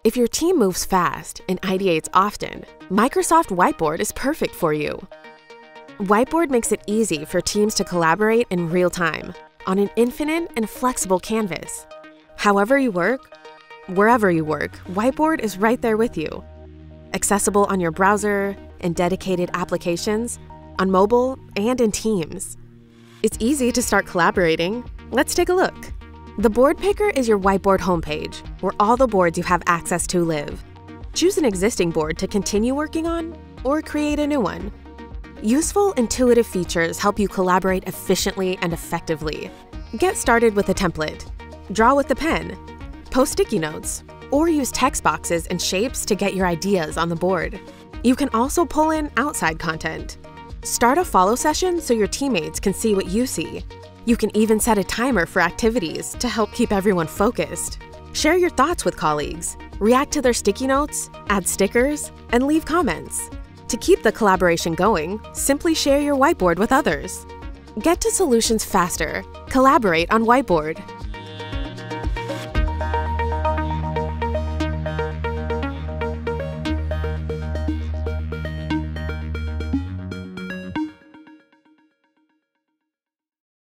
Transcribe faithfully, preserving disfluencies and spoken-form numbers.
If your team moves fast and ideates often, Microsoft Whiteboard is perfect for you. Whiteboard makes it easy for teams to collaborate in real time on an infinite and flexible canvas. However you work, wherever you work, Whiteboard is right there with you. Accessible on your browser, in dedicated applications, on mobile, and in Teams. It's easy to start collaborating. Let's take a look. The Board Picker is your Whiteboard homepage, where all the boards you have access to live. Choose an existing board to continue working on, or create a new one. Useful, intuitive features help you collaborate efficiently and effectively. Get started with a template. Draw with the pen. Post sticky notes, or use text boxes and shapes to get your ideas on the board. You can also pull in outside content. Start a follow session so your teammates can see what you see. You can even set a timer for activities to help keep everyone focused. Share your thoughts with colleagues, react to their sticky notes, add stickers, and leave comments. To keep the collaboration going, simply share your whiteboard with others. Get to solutions faster. Collaborate on Whiteboard.